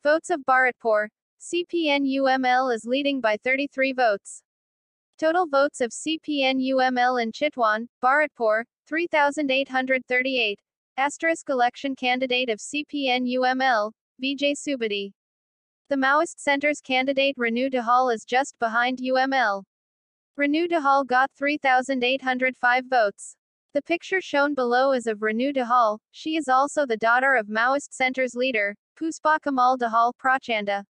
Votes of Bharatpur. CPN-UML is leading by 33 votes. Total votes of CPN-UML in Chitwan, Bharatpur, 3,838. Asterisk election candidate of CPN-UML, Vijay Subadi. The Maoist Centre's candidate Renu Dahal is just behind UML. Renu Dahal got 3,805 votes. The picture shown below is of Renu Dahal. She is also the daughter of Maoist Centre's leader, Pushpa Kamal Dahal Prachanda.